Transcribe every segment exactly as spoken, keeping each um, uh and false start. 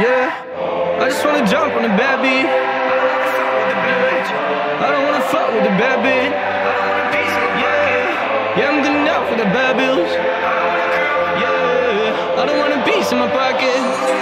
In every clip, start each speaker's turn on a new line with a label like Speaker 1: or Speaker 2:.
Speaker 1: Yeah, I just wanna jump on a bad beat. I don't wanna fuck with the bad bitch. Yeah, yeah, I'm good enough for the bad bills. Yeah, I don't want a piece in my pocket.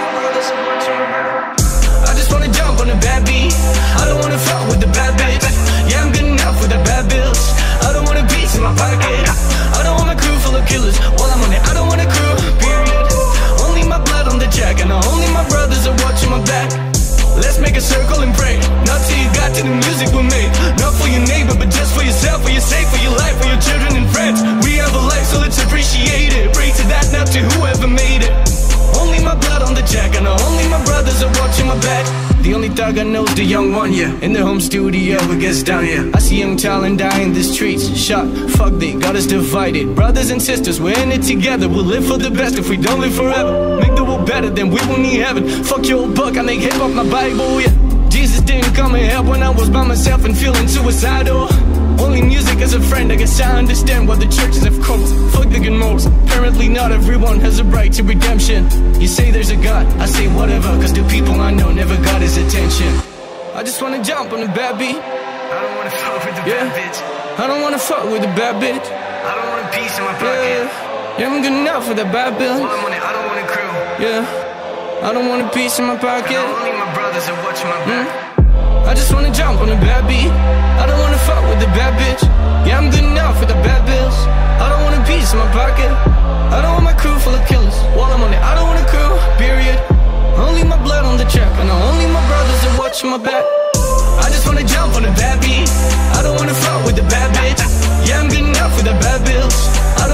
Speaker 1: I just wanna jump on a bad beat. I don't wanna fuck with the bad bitch. Yeah, I'm good enough for the bad bills. I don't want a piece in my pocket. I don't want a crew full of killers. While I'm on it, I don't want a crew, period. Only my blood on the jack, and only my brothers are watching my back. Let's make a circle and pray. Not till you got to the music we made. Not for your neighbor, but just for yourself, for your sake, for your life, for your children and friends. We have a life, so let's appreciate it. Pray to that, not to whoever made it. Only my blood on the jack, and only my brothers are watching my back. The only thug I know is the young one, yeah. In the home studio, it gets down, yeah. I see young talent die in the streets. Shot, fuck, they got us divided. Brothers and sisters, we're in it together. We'll live for the best if we don't live forever. Make the world better, then we will need heaven. Fuck your old buck, I make hip-hop my Bible, yeah. Jesus didn't come and help when I was by myself and feeling suicidal. Only music as a friend, I guess I understand why the churches have closed. Fuck the good morals, apparently not everyone has a right to redemption. You say there's a God, I say whatever, cause the people I know never got his attention. I just wanna jump on the bad beat.
Speaker 2: I don't wanna fuck with the
Speaker 1: Yeah.
Speaker 2: bad bitch.
Speaker 1: I don't wanna fuck with the bad bitch.
Speaker 2: I don't want a piece in my pocket.
Speaker 1: Yeah, yeah, I'm good enough for the bad bill.
Speaker 2: While I'm on it, I don't want a crew.
Speaker 1: Yeah, I don't want a piece in my pocket.
Speaker 2: And only my brothers are watching my back.
Speaker 1: Mm. I just wanna jump on a bad beat. I don't wanna fuck with the bad bitch. Yeah, I'm good enough for the bad bills. I don't want a piece in my pocket. I don't want my crew full of killers. While I'm on it, I don't want a crew, period. Only my blood on the track, and only my brothers are watching my back. I just wanna jump on a bad beat. I don't wanna fuck with the bad bitch. Yeah, I'm good enough for the bad bills. I don't